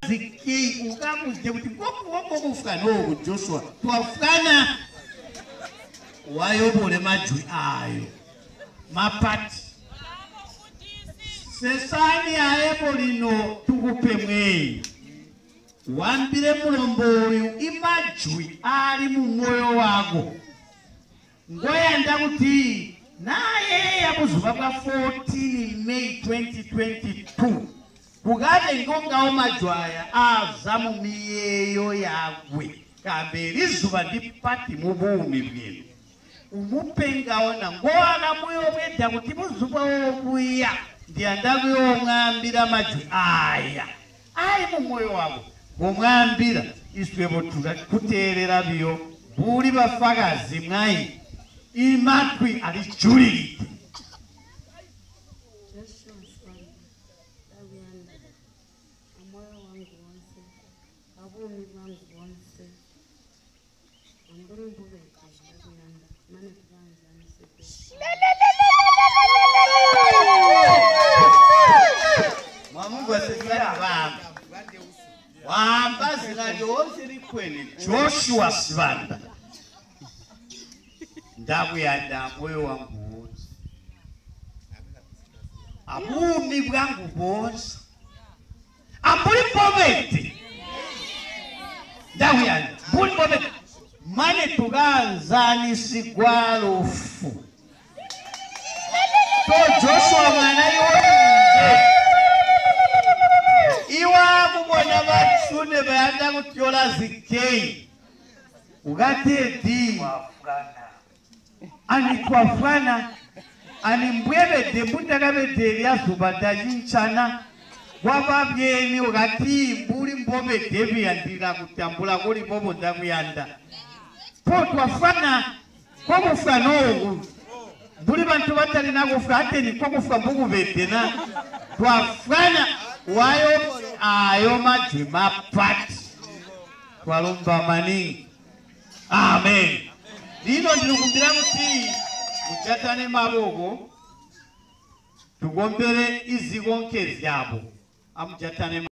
ziki ukamuje kuti ngoko kufana no Joshua twafana wayobole majwi ayo mapati Sesani aebo lino tukupe mweyi wambire mulombo uyu imajwi ali mu moyo wako ngoyanda kuti naye yakuzuva kwa 14 May 2022 kugade ngongawo majwaya aza mu miyeyo yagwe kamberi zuva ndipati mubumi bwenu umupengawo na ngoana moyo bwenda kuti muzuva wokuya ndiyandaku yong'ambira majwi aya ayi mu moyo wako ng'ambira iswebo kuterera byo buli bafagazi mwayi imatwi alichulirite Joshua Sibanda ndakuyanda moyo wangu wose abumi bwangu bwose ambuli pometi ndakuyanda mbuli pometi mane tukanzani sigwalufu to Joshua mwana yonje iwa mubona batsune bayanda kutyola zikei ugateti ani kwafana ani mbwebede mutagabede ya Sibanda jinchana wababyeni ugati mbuli mbobede byandira kutambula kuli bobo ndamuyanda po twafana kwa mufano ogu mbuli bantu batali nakufa ate ni kwa kufa mbugubede na twafana wayo ayo majwi mapati twalumba maningi amen lino ndikumbira kuti muchatane maboko tugombere izikonke zyabo amuchatane